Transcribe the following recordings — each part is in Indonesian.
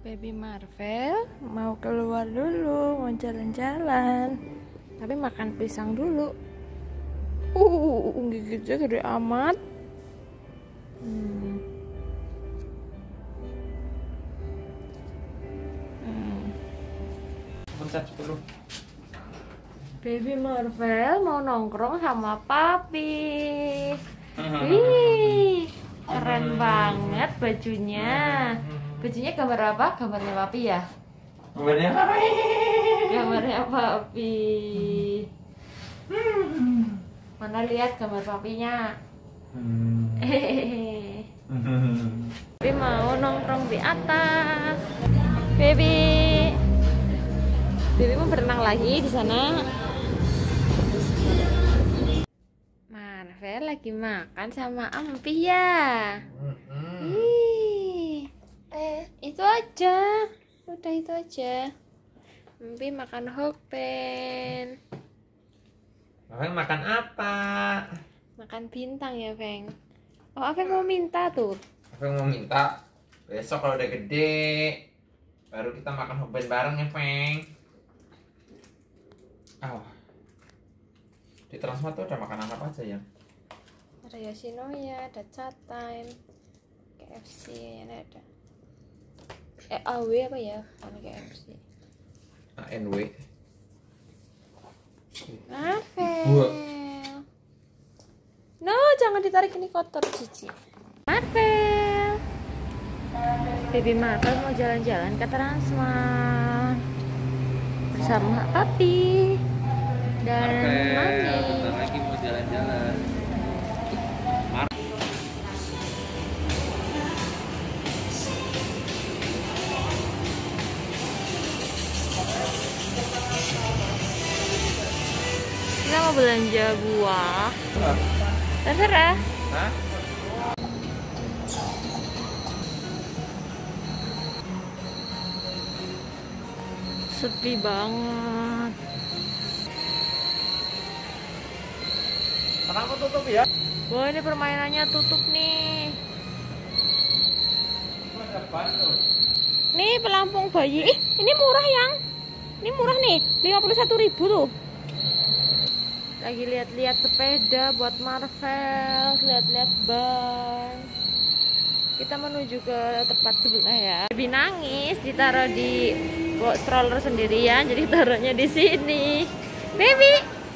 Baby Marvel mau keluar dulu, mau jalan-jalan. Tapi makan pisang dulu. Gigitnya gede amat. Bentar 10. Baby Marvel mau nongkrong sama papi. Wih, keren banget bajunya. Bajunya gambar apa? Gambarnya papi ya? Gambarnya papi. Gambarnya papi. Mana lihat gambar papinya? Hehehe. Baby mau nongkrong di atas. Baby mau berenang lagi di sana. Marvel lagi makan sama Ampi ya. Itu aja. Udah itu aja. Ampi makan hokpen. Abang makan apa? Makan bintang ya, Feng. Oh, Feng mau minta tuh. Abang mau minta besok kalau udah gede baru kita makan hokben bareng ya, Feng. Di Transmart tuh ada makanan apa aja ya? Ada Yoshinoya, ada Chatime, KFC, ini ada. AW apa ya? Bukan KFC. ANW. Marvel. No, jangan ditarik, ini kotor, cici. Marvel. Baby Marvel mau jalan-jalan ke Transmart bersama papi dan mami. Bentar lagi mau jalan-jalan. Kita mau belanja buah. Terserah. Hah? Sepi banget. Kenapa tutup ya? Wah, ini permainannya tutup nih. Ada batu. Nih pelampung bayi. Ini murah yang. Ini murah nih, 51.000 tuh. Lagi lihat-lihat sepeda buat Marvel, lihat-liat ban. Kita menuju ke tempat sebelah ya. Baby nangis, ditaruh di stroller sendirian, jadi taruhnya di sini. Baby.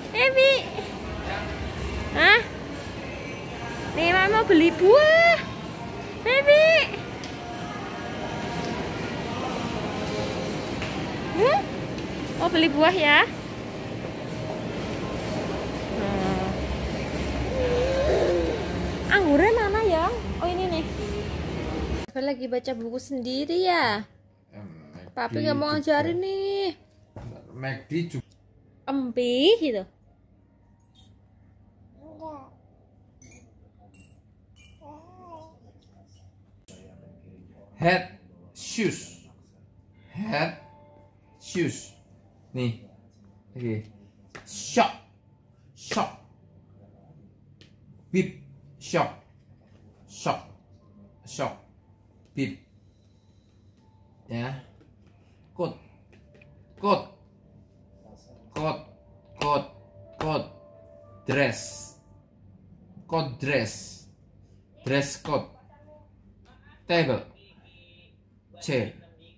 Hah? Nih mama mau beli buah. Baby. Mau beli buah ya? Anggurnya mana ya? Oh ini nih. Saya lagi baca buku sendiri ya. Papi nggak mau ngajarin nih. McD juga. Empi gitu. Head shoes. Nih. Oke. Shop. Beep. Shop. Beep. Ya. Coat. Dress. Dress code. Table. Chair.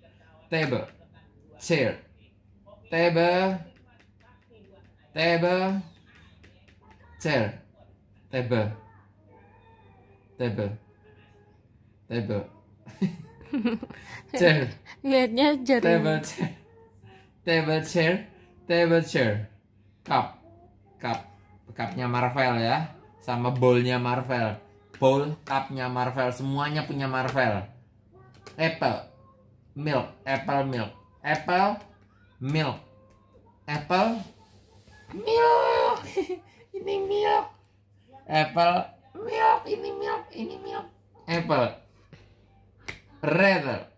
Chair. Lihatnya jaring. Table chair. Cupnya Marvel ya, sama bowlnya Marvel. Bowl, cupnya Marvel, semuanya punya Marvel. Apple milk. Ini milk. Apple milk, ini milk. Apple. Rattle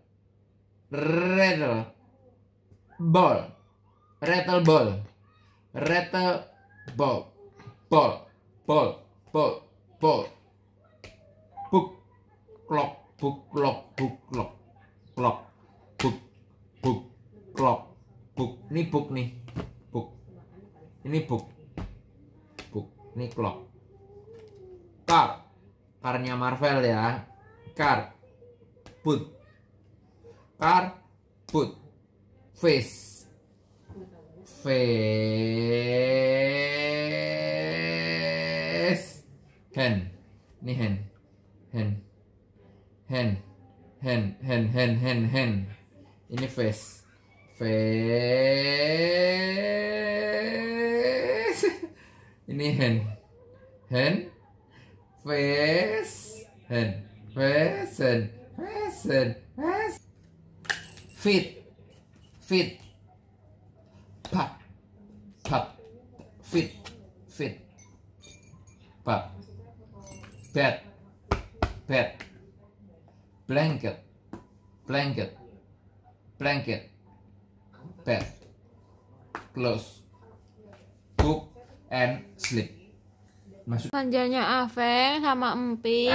ball. Book clock. clock. Book. Ini book nih. Book. Ini book. Book. Ini clock. Car. Carnya Marvel ya. Car. Boot. Car. Boot. Face. Face. Hand. Ini hand. Hand. Hand. Hand. Hand. Hand. Hand. Hand. Ini face. Face. Ini hand. Hand. Face. Hand. Face. Hand. Face. Hand. Face. Feet. Feet. Pat. Pat. Feet. Feet. Pat. Bed. Bed. Blanket. Blanket. Blanket. Bed. Close. Book and sleep. Masuk. Manjanya Aveng sama Empi.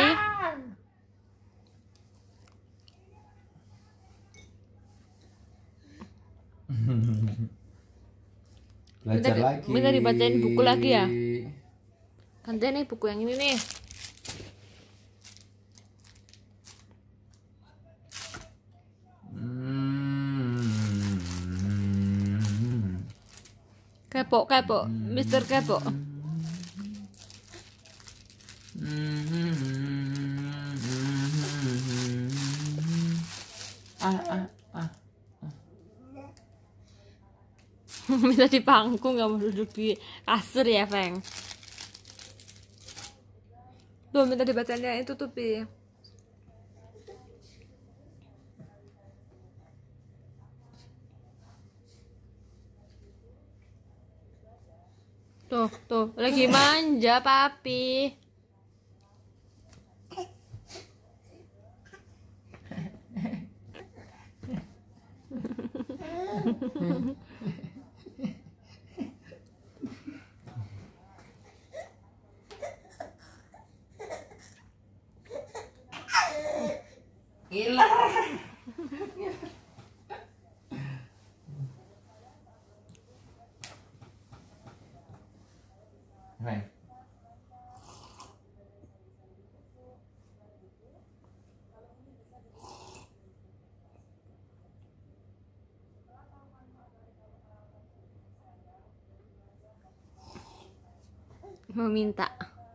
Belajar lagi. Minta dibacain buku lagi ya. Gantian nih buku yang ini nih. Kepo, kepo, Mister Kepo. Minta di pangku, nggak mau duduk di kasur ya, Feng. Tuh, minta dibacanya itu tuh, Pi. Tuh, lagi manja, Papi. Gila. Right. Mau minta.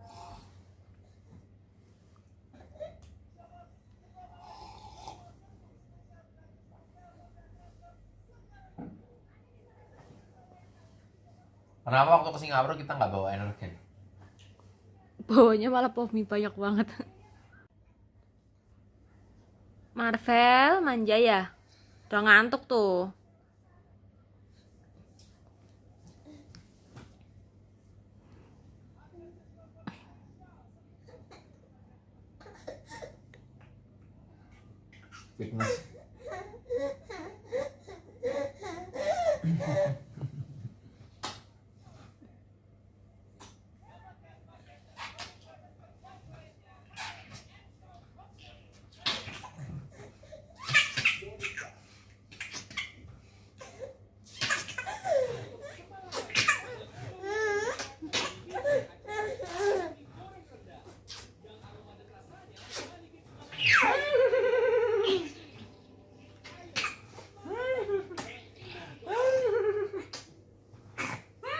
Kenapa waktu ke Singapura kita nggak bawa energen? Bawanya malah Popmi banyak banget. Marvel manja ya. Udah ngantuk tuh. Fitness.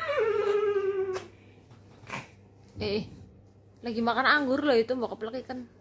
Lagi makan anggur loh itu, mau keplek ikan.